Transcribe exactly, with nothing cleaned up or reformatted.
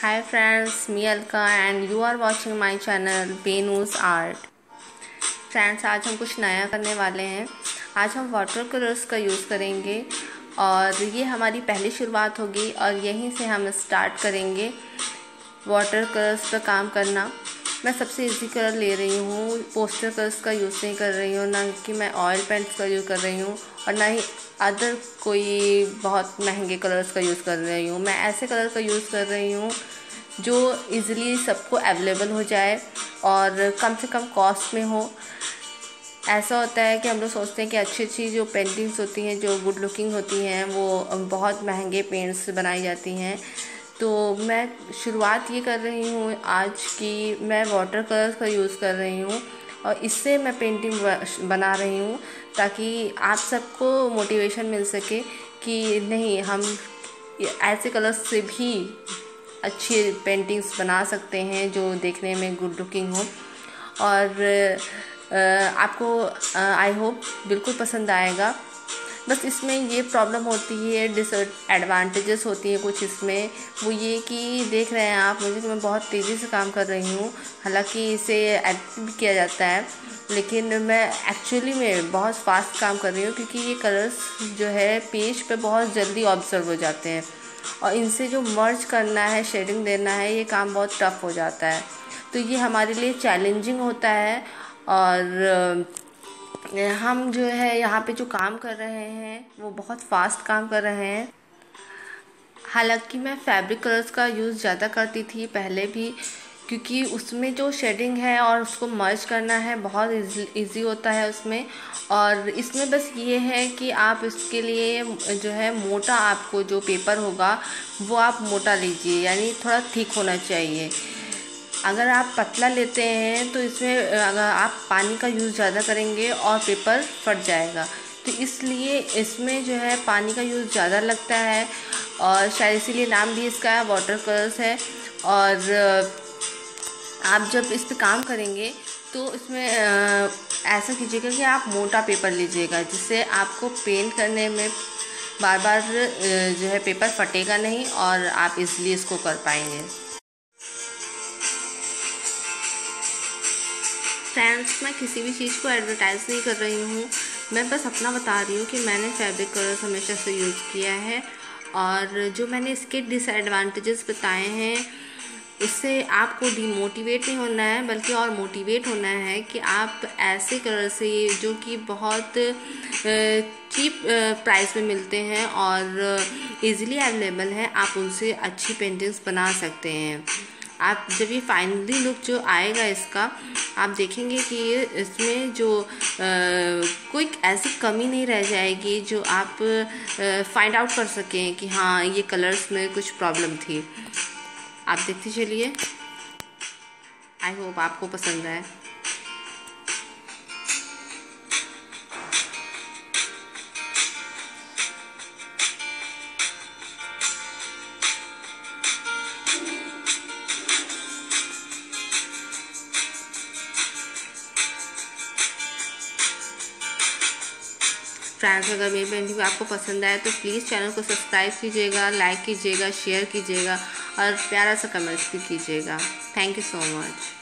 Hi friends, me Alka and you are watching my channel Benus Art। Friends, आज हम कुछ नया करने वाले हैं। आज हम वाटर कलर्स का यूज़ करेंगे और ये हमारी पहली शुरुआत होगी और यहीं से हम स्टार्ट करेंगे वाटर कलर्स पर काम करना। मैं सबसे इजी कलर ले रही हूँ, पोस्टर कलर्स का यूज़ नहीं कर रही हूँ, ना कि मैं ऑयल पेंट्स का यूज़ कर रही हूँ और ना ही अदर कोई बहुत महंगे कलर्स का यूज़ कर रही हूँ। मैं ऐसे कलर का यूज़ कर रही हूँ जो इजीली सबको अवेलेबल हो जाए और कम से कम कॉस्ट में हो। ऐसा होता है कि हम लोग सोचते हैं कि अच्छी अच्छी जो पेंटिंग्स होती हैं, जो गुड लुकिंग होती हैं, वो बहुत महंगे पेंट्स से बनाई जाती हैं। तो मैं शुरुआत ये कर रही हूँ आज की, मैं वाटर कलर्स का यूज़ कर रही हूँ और इससे मैं पेंटिंग बना रही हूँ ताकि आप सबको मोटिवेशन मिल सके कि नहीं, हम ऐसे कलर्स से भी अच्छी पेंटिंग्स बना सकते हैं जो देखने में गुड लुकिंग हो। और आपको आई होप बिल्कुल पसंद आएगा। बस इसमें ये प्रॉब्लम होती है, डिसएडवांटेजेस होती है कुछ इसमें, वो ये कि देख रहे हैं आप मुझे कि मैं बहुत तेज़ी से काम कर रही हूँ। हालांकि इसे एडिट भी किया जाता है, लेकिन मैं एक्चुअली में बहुत फास्ट काम कर रही हूँ क्योंकि ये कलर्स जो है पेज पे बहुत जल्दी ऑब्जर्व हो जाते हैं और इनसे जो मर्ज करना है, शेडिंग देना है, ये काम बहुत टफ हो जाता है। तो ये हमारे लिए चैलेंजिंग होता है और हम जो है यहाँ पे जो काम कर रहे हैं वो बहुत फास्ट काम कर रहे हैं। हालांकि मैं फैब्रिक कलर्स का यूज़ ज़्यादा करती थी पहले भी, क्योंकि उसमें जो शेडिंग है और उसको मर्ज करना है बहुत इजी होता है उसमें। और इसमें बस ये है कि आप इसके लिए जो है मोटा, आपको जो पेपर होगा वो आप मोटा लीजिए, यानी थोड़ा थिक होना चाहिए। अगर आप पतला लेते हैं तो इसमें अगर आप पानी का यूज़ ज़्यादा करेंगे और पेपर फट जाएगा, तो इसलिए इसमें जो है पानी का यूज़ ज़्यादा लगता है और शायद इसीलिए नाम भी इसका वाटर कलर्स है। और आप जब इस पे काम करेंगे तो इसमें ऐसा कीजिएगा कि आप मोटा पेपर लीजिएगा, जिससे आपको पेंट करने में बार बार जो है पेपर फटेगा नहीं और आप इसलिए इसको कर पाएंगे। फ्रेंड्स, मैं किसी भी चीज़ को एडवर्टाइज़ नहीं कर रही हूँ, मैं बस अपना बता रही हूँ कि मैंने फैब्रिक कलर्स हमेशा से यूज़ किया है और जो मैंने इसके डिसएडवांटेजेस बताए हैं, इससे आपको डिमोटिवेट नहीं होना है बल्कि और मोटिवेट होना है कि आप ऐसे कलर से जो कि बहुत चीप प्राइस में मिलते हैं और इजीली अवेलेबल हैं, आप उनसे अच्छी पेंटिंग्स बना सकते हैं। आप जब ये फाइनली लुक जो आएगा इसका, आप देखेंगे कि इसमें जो आ, कोई ऐसी कमी नहीं रह जाएगी जो आप फाइंड आउट कर सकें कि हाँ, ये कलर्स में कुछ प्रॉब्लम थी। आप देखते चलिए, आई होप आपको पसंद आए। फ्रेंड्स, अगर मेरी पेंटिंग आपको पसंद आए तो प्लीज़ चैनल को सब्सक्राइब कीजिएगा, लाइक कीजिएगा, शेयर कीजिएगा और प्यारा सा कमेंट्स भी कीजिएगा। Thank you so much.